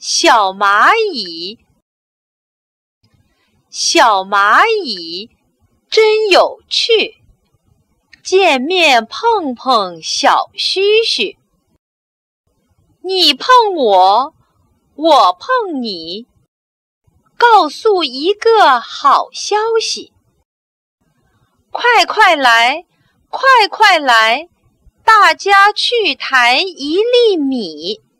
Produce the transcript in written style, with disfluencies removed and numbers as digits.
小蚂蚁，小蚂蚁真有趣，见面碰碰小须须。你碰我，我碰你，告诉一个好消息。快快来，快快来，大家去抬1粒米。